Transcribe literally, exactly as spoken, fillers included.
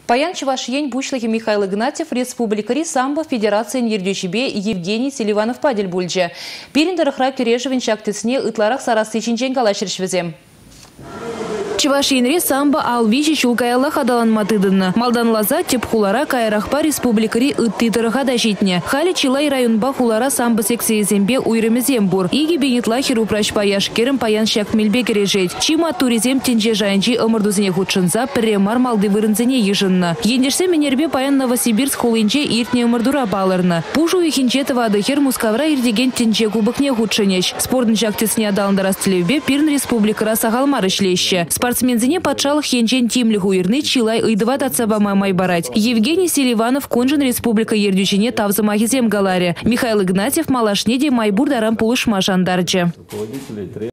Паян Чувашиень бушлахи Михаил Игнатьев, Республикари самбо Федерации Нердючебе Евгений Селиванов Падель Бульджи. Пириндарахра Кюрежевин Шактысне Итларах Сарасычинчен Калаширшвезе. Чувашиенре самбо алвичи чулкаялла хадалан матыдынна. Малдан лаза тепхулара кайрахпа республикари ыттыдырыха дашитне. Хали Чилай районба хулара самбо секциязембе уйрымезем бур. Иги бенетла хиру прашпаяш керім паян шак мельбе кережет. Чима туризем тенже жайынчи ымырдузыне худшынза премар малды вырынзыне ежынна. Ендерсе менербе паян Новосибирск хулынче иртне ымырдура балырны. Пужу ихинчетова адыхер мускавра ирдеген тенже кубыкне худшынеч. Спордын шактысне адалындарас тілеубе пирн республикара сағалмар ишлеще. Спортсмензине патшалық хенчен тимлих уйрны Чилай ыйдыват отсабама майбарать. Евгений Селиванов конжен республика ердючине тавзамахизем галаре. Михаил Игнатьев малашнеде майбурдарам пулышма жандарчы.